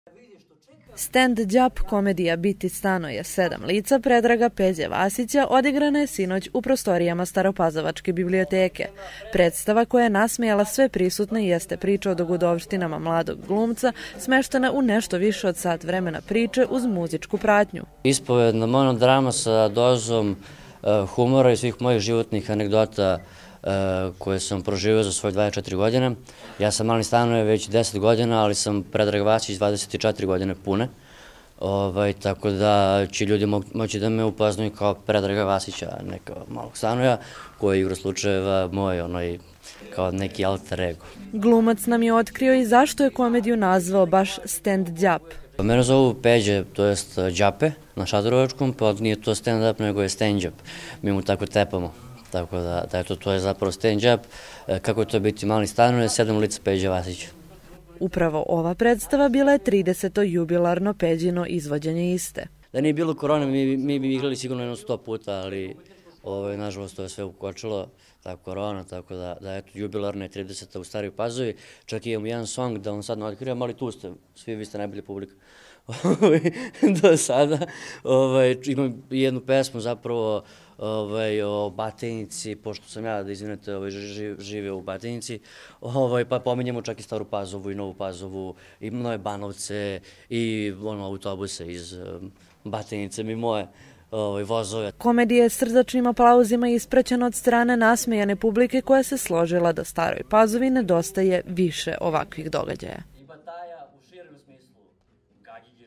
Stand-up komedija Biti stanoje 7 lica Predraga Peđe Vasića odigrana je sinoć u prostorijama Staropazovačke biblioteke. Predstava koja je nasmejala sve prisutne jeste priča o dogodovštinama mladog glumca, smeštena u nešto više od sat vremena priče uz muzičku pratnju. Ispovedna monodrama sa dozom humora i svih mojih životnih anegdota koje sam proživio za svoje 24 godine. Ja sam Mali stanoje već 10 godina, ali sam Predrag Vasić 24 godine pune. Tako da će ljudi moći da me upoznaju kao Predraga Vasića, ne kao Malog stanoja, koji je igro slučajeva moj, kao neki alter ego. Glumac nam je otkrio i zašto je komediju nazvao baš stand-up. Mene zovu Peđe, to jest Đape na šatrovačkom, pa nije to stand-up, nego je stand-up. Mi mu tako tepamo. Tako da, to je zapravo stand-up. Kako je to biti Mali stanoje, 7 lica Peđe Vasića. Upravo ova predstava bila je 30. jubilarno Peđino izvođenje iste. Da nije bilo korone, mi bi igrali sigurno jedno 100 puta, ali nažalost to je sve ukočilo, ta korona, tako da eto, jubilarna je 30. u Staroj Pazovi. Čak imam jedan song da vam sad ne otkrivam, ali tu ste, svi vi ste najbolja publika do sada. Imam jednu pesmu zapravo o Batajnici, pošto sam ja, da izvinete, živio u Batajnici, pa pominjemo čak i Staru Pazovu i Novu Pazovu i Nove Banovce i autobuse iz Batajnice mi moje vozove. Komedija je srdačnim aplauzima ispraćena od strane nasmejane publike koja se složila da Staroj Pazovi nedostaje više ovakvih događaja.